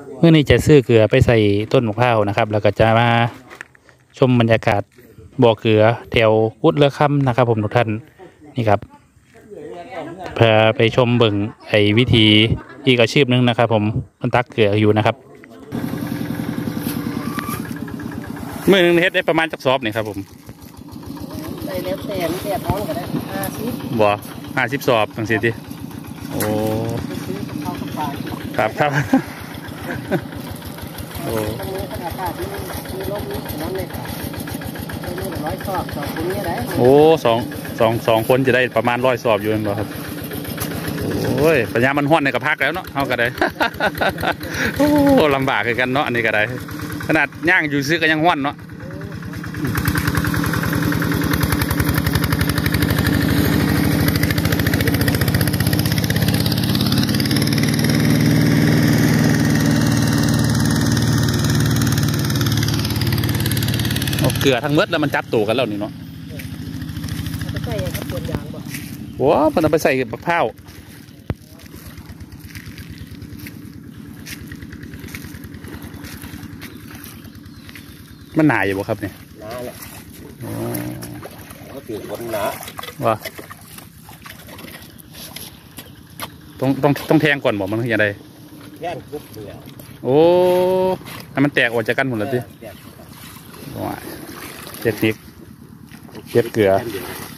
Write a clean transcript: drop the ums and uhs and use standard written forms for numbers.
เมื่อนี้จะซื้อเกลือไปใส่ต้นมะพร้าวนะครับแล้วก็จะมาชมบรรยากาศบ่อเกลือแถวกุดเรือค่ำนะครับผมทุกท่านนี่ครับพาไปชมเบิ่งไอ้วิธีอีกอาชีพนึงนะครับผมมันตักเกลืออยู่นะครับเมื่อนึงเฮ็ดได้ประมาณจักสอบนี่ครับผมได้แล้วแต่ท้องก็ได้50 บ่50 สอบจังซี่ติโอ้ครับครับโอ้ทั้งนี้ขนาดอากาศมีลมมีฝนเลยมี100 สอบคนนี้ได้โอ้สองคนจะได้ประมาณ100 สอบอยู่นั่นบ่ครับโอ้ยปัญญามันห้อนในกับพักแล้วเนาะเอาก็ได้โอ้ลำบากกันเนาะอันนี้ก็ได้ขนาดย่างอยู่ซื้อก็ยังห้อนเนาะเกลือทั้งเม็ดแล้วมันจับตัวกันแล้วนี่เนาะไปใส่ครับปวดยางบ่โอ้มันเอาไปใส่บักพร้าวมันหนาอยู่บ่ครับเนี่ยหนาแหละก็ถือคนหนาว่าต้องแทงก่อนบอกมันคือยังไงแท่งคุบเลยโอ้ให้มันแตกออกจากกันหมดเลยสิว้าเจ็ดติ๊กเก็บเกลือ